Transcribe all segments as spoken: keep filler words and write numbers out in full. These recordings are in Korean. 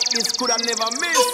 this could I never miss.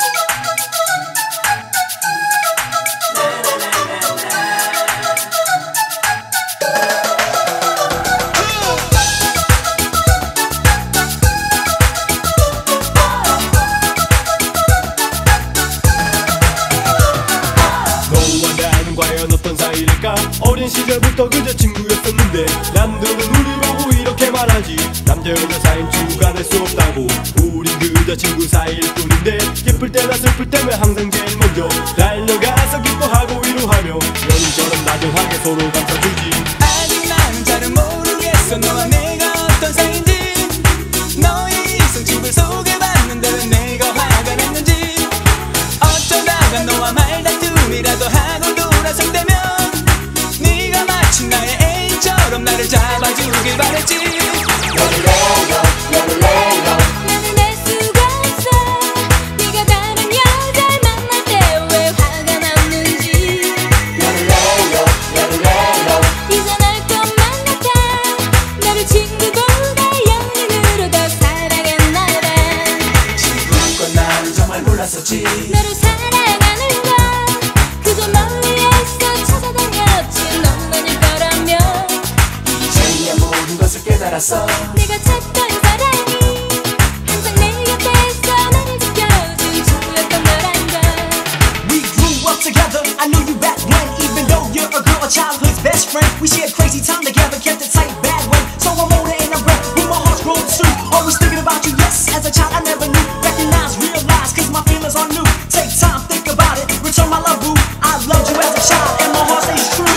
어떤 사이일까? 어린 시절부터 그저 친구였었는데 남들은 우리 보고 이렇게 말하지. 남자 여자 사이인 친구가 될 수 없다고. 우린 그저 친구 사이일 뿐인데 기쁠 때나 슬플 때면 항상 제일 먼저 달려가서 기뻐하고 위로하며 연인처럼 나중하게 서로 감싸주지. 아직 나는 잘은 모르겠어 너와 내가 어떤 사이인지. 너의 이성집을 소개받는데 왜 내가 화가 났는지. 어쩌다가 너와 말다툼이라도 하고 돌아설 때면 네가 마치 나의 애인처럼 나를 잡아주길 바랬지. 너를 내려 너를 내려 나는 알 수가 없어. 네가 다른 여자를 만날 때 왜 화가 났는지. 너를 내려 너를 내려 이젠 알 것만 같아. 너를 친구보다 연인으로 더 사랑했나 봐. 친구인 건 나는 정말 몰랐었지. 너를 사랑하는 건 그저 멀리에서 찾아다녔지. 넌 아닐 거라며 이제야 모든 것을 깨달았어. 내가 찾던 사랑이 항상 내 곁에서 나를 지켜준 친구였던 거란 걸. We grew up together, I knew you back when. Even though you're a girl, a childhood's best friend. We shared crazy time together, kept it tight bad way. So I'm on it and I'm ready, with my heart's grown true. Always thinking about you, yes, as a child I never knew. Recognize, realize, cause my feelings are new. Take time, think about it, return my love, boo. I loved you as a child and my heart stays true.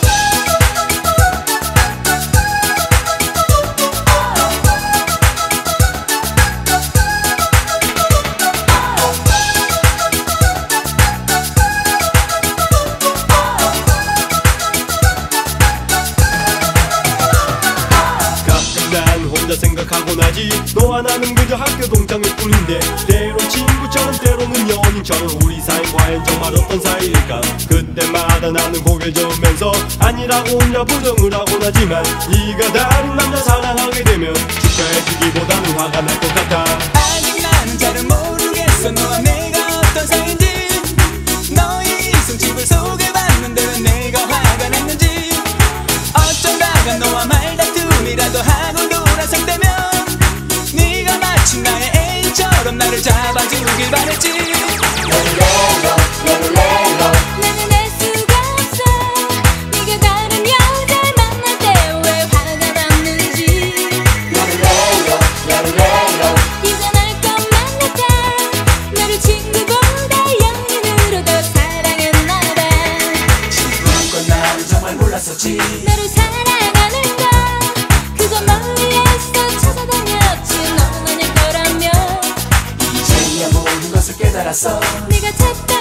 혼자 생각하고 나지. 너와 나는 그저 학교 동창일 뿐인데 때론 친구처럼 때로는 연인처럼 우리 사이 과연 정말 어떤 사이일까. 그때마다 나는 고개를 저으면서 아니라고 혼자 부정을 하곤 하지만 네가 다른 남자 사랑하게 되면 축하해주기보다는 화가 날 것 같아. 아직 나는 잘은 모르겠어 너와 내가 어떤 사이인지. 너의 이성집을 소개받는데 왜 내가 화가 났는지. 어쩌다가 너와 말다툼이라도 하고 돌아설 때면 네가 마치 나의 애인처럼 나를 잡아주길 바랬지. 너를 내려 너를 내려 나는 알 수가 없어. 네가 다른 여자를 만날 때 왜 화가 났는지. 너를 내려 너를 내려 이젠 알 것만 같아. 너를 친구보다 연인으로 더 사랑했나 봐. 친구인 건 나는 정말 몰랐었지. 너를 사랑하는 건 그저 멀리에서 찾아다녔지. 넌 아닐 거라며 이제야 모든 것을 깨달았어. 네가 찾던